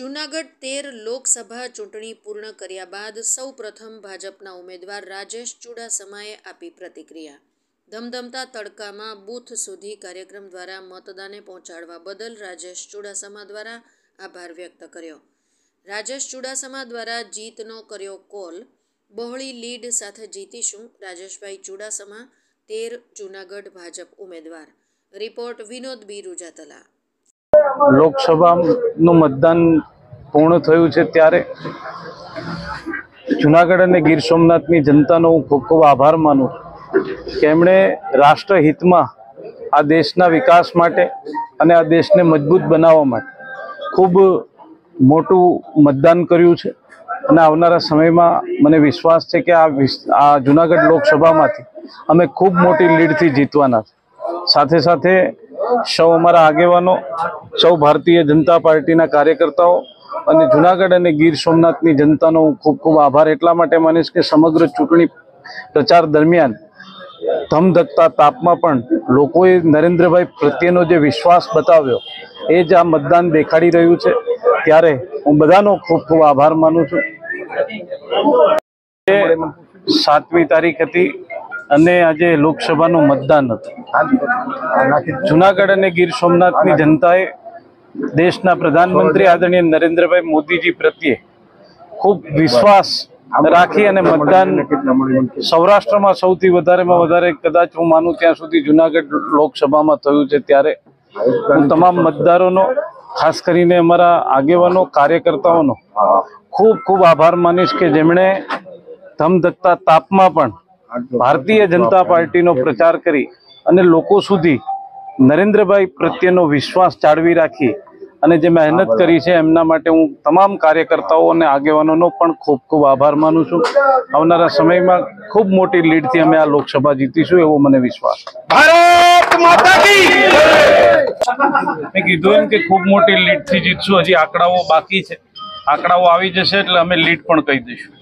જૂનાગઢ 13 લોકસભા ચૂંટણી પૂર્ણ કર્યા બાદ સૌ પ્રથમ ભાજપના ઉમેદવાર રાજેશ ચુડાસમાએ આપી પ્રતિક્રિયા। ધમધમતા તડકામાં બૂથ સુધી કાર્યક્રમ દ્વારા મતદાને પહોંચાડવા બદલ રાજેશ ચુડાસમા દ્વારા આભાર વ્યક્ત કર્યો। રાજેશ ચુડાસમા દ્વારા જીતનો કર્યો કોલ, બહોળી લીડ સાથે જીતીશું રાજેશભાઈ ચુડાસમા 13 જૂનાગઢ ભાજપ ઉમેદવાર। રિપોર્ટ વિનોદ બી રૂજાતલા। લોકસભાનું મતદાન પૂર્ણ થયું છે ત્યારે જૂનાગઢ અને ગીર સોમનાથની જનતાનો હું ખૂબ ખૂબ આભાર માનું કે એમણે રાષ્ટ્રહિતમાં આ દેશના વિકાસ માટે અને આ દેશને મજબૂત બનાવવા માટે ખૂબ મોટું મતદાન કર્યું છે અને આવનારા સમયમાં મને વિશ્વાસ છે કે આ જૂનાગઢ લોકસભામાંથી અમે ખૂબ મોટી લીડથી જીતવાના છે। સાથે સાથે સૌ અમારા આગેવાનો, સૌ ભારતીય જનતા પાર્ટીના કાર્યકર્તાઓ અને જૂનાગઢ અને ગીર સોમનાથની જનતાનો હું ખૂબ ખૂબ આભાર એટલા માટે માનીશ કે સમગ્ર ચૂંટણી પ્રચાર દરમિયાન ધમધકતા તાપમાં પણ લોકોએ નરેન્દ્રભાઈ પ્રત્યેનો જે વિશ્વાસ બતાવ્યો એ જ આ મતદાન દેખાડી રહ્યું છે, ત્યારે હું બધાનો ખૂબ ખૂબ આભાર માનું છું। 7મી તારીખ હતી અને આજે લોકસભાનું મતદાન હતું। જૂનાગઢ અને ગીર સોમનાથની જનતાએ દેશના પ્રધાનમંત્રી આદરણીય નરેન્દ્રભાઈ મોદીજી પ્રત્યે ખૂબ વિશ્વાસ રાખી અને મતદાન સૌરાષ્ટ્રમાં સૌથી વધારેમાં વધારે કદાચ હું માનું ત્યાં સુધી જૂનાગઢ લોકસભામાં થયું છે। ત્યારે હું તમામ મતદારોનો, ખાસ કરીને અમારા આગેવાનો, કાર્યકર્તાઓનો ખૂબ ખૂબ આભાર માનીશ કે જેમણે ધમધકતા તાપમાં પણ ભારતીય જનતા પાર્ટીનો પ્રચાર કરી અને લોકો સુધી નરેન્દ્રભાઈ પ્રત્યેનો વિશ્વાસ જાળવી રાખી અને જે મહેનત કરી છે એમના માટે હું તમામ કાર્યકર્તાઓ અને આગેવાનોનો પણ ખૂબ ખૂબ આભાર માનું છું। આવનારા સમયમાં ખૂબ મોટી લીડથી અમે આ લોકસભા જીતીશું એવો મને વિશ્વાસ છે। ભારત માતા કી જય। મેં કીધું એમ કે ખૂબ મોટી લીડથી જીતશું। હજી આંકડાઓ બાકી છે, આંકડાઓ આવી જશે એટલે અમે લીડ પણ કહી દઈશું।